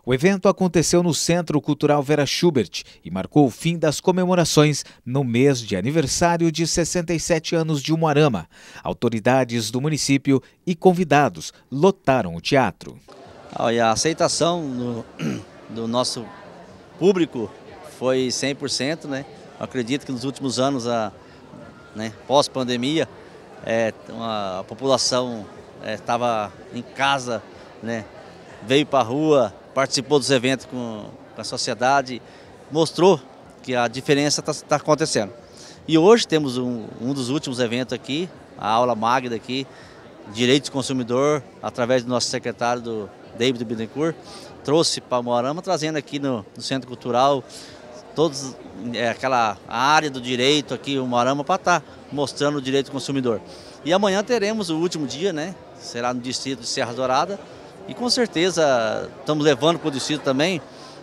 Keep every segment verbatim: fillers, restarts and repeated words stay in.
O evento aconteceu no Centro Cultural Vera Schubert e marcou o fim das comemorações no mês de aniversário de sessenta e sete anos de Umuarama. Autoridades do município e convidados lotaram o teatro. A aceitação do, do nosso público foi cem por cento, né? Eu acredito que nos últimos anos, a, né, pós-pandemia, é, a, a população estava é, em casa, né? Veio para a rua, participou dos eventos com, com a sociedade, mostrou que a diferença está tá acontecendo. E hoje temos um, um dos últimos eventos aqui, a aula magna aqui, Direitos do Consumidor, através do nosso secretário, do David Bittencourt, trouxe para Umuarama, trazendo aqui no, no Centro Cultural todos, é, aquela área do direito aqui, Umuarama, para estar tá mostrando o direito do consumidor. E amanhã teremos o último dia, né? Será no distrito de Serra Dourada. E com certeza estamos levando para o distrito também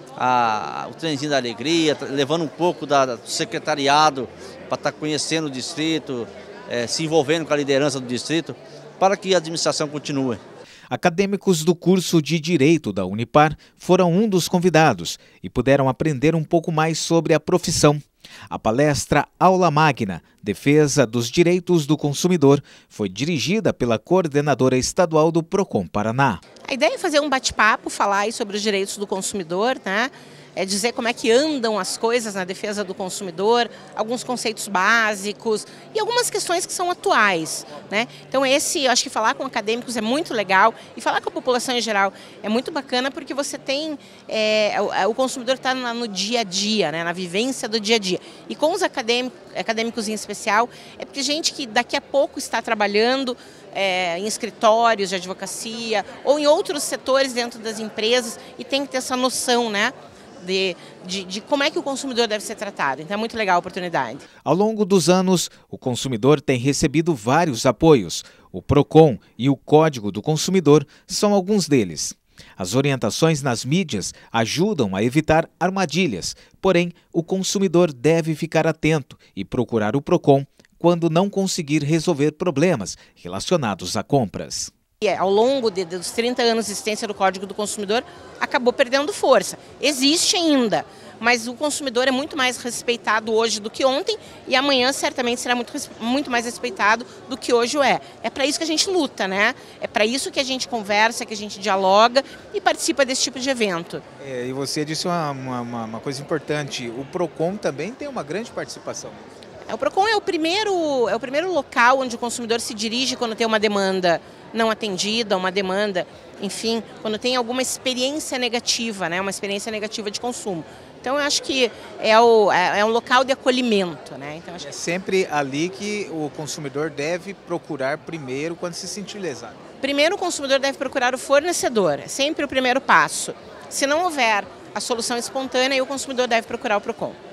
a, o trenzinho da alegria, levando um pouco da, do secretariado para estar tá conhecendo o distrito, é, se envolvendo com a liderança do distrito, para que a administração continue. Acadêmicos do curso de Direito da Unipar foram um dos convidados e puderam aprender um pouco mais sobre a profissão. A palestra Aula Magna, Defesa dos Direitos do Consumidor, foi dirigida pela coordenadora estadual do Procon Paraná. A ideia é fazer um bate-papo, falar aí sobre os direitos do consumidor, né? É dizer como é que andam as coisas na defesa do consumidor, alguns conceitos básicos e algumas questões que são atuais, né? Então esse, eu acho que falar com acadêmicos é muito legal e falar com a população em geral é muito bacana porque você tem, é, o, o consumidor está no dia a dia, né? Na vivência do dia a dia. E com os acadêmicos, acadêmicos em especial, é porque gente que daqui a pouco está trabalhando É, em escritórios de advocacia ou em outros setores dentro das empresas e tem que ter essa noção, né, de, de, de como é que o consumidor deve ser tratado. Então é muito legal a oportunidade. Ao longo dos anos, o consumidor tem recebido vários apoios. O Procon e o Código do Consumidor são alguns deles. As orientações nas mídias ajudam a evitar armadilhas, porém o consumidor deve ficar atento e procurar o Procon quando não conseguir resolver problemas relacionados a compras. Ao longo de, dos trinta anos de existência do Código do Consumidor, acabou perdendo força. Existe ainda, mas o consumidor é muito mais respeitado hoje do que ontem e amanhã certamente será muito, muito mais respeitado do que hoje o é. É para isso que a gente luta, né? É para isso que a gente conversa, que a gente dialoga e participa desse tipo de evento. É, e você disse uma, uma, uma coisa importante, o Procon também tem uma grande participação. O Procon é o primeiro, é o primeiro local onde o consumidor se dirige quando tem uma demanda não atendida, uma demanda, enfim, quando tem alguma experiência negativa, né, uma experiência negativa de consumo. Então eu acho que é, o, é, é um local de acolhimento, né? Então, acho é que... sempre ali que o consumidor deve procurar primeiro quando se sentir lesado. Primeiro o consumidor deve procurar o fornecedor, é sempre o primeiro passo. Se não houver a solução espontânea, aí o consumidor deve procurar o Procon.